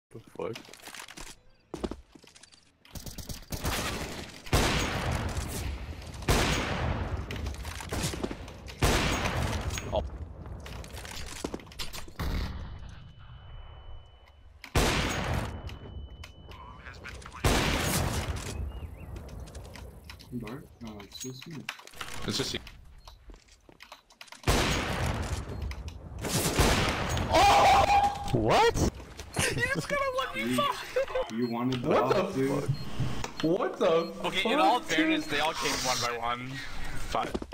The fuck? Oh. Bart? No, it's just you. It's just you. What? You just got a 1v5! You wanted the What off, the dude. fuck? What the fuck? Okay, in all fairness, they all came one by one. 5.